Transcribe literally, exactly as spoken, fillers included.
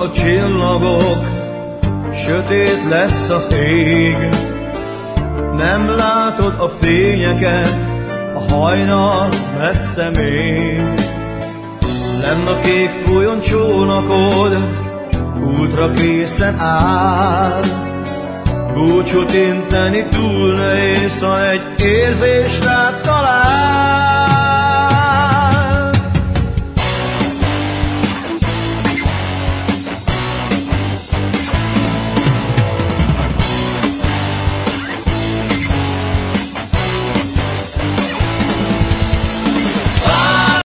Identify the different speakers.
Speaker 1: a csillagok, sötét lesz az ég. Nem látod a fényeket, a hajnal messze még. Lenn a kék folyón csónakod, útra készen áll. Búcsút inteni túl nehéz, ha egy érzés rád talál.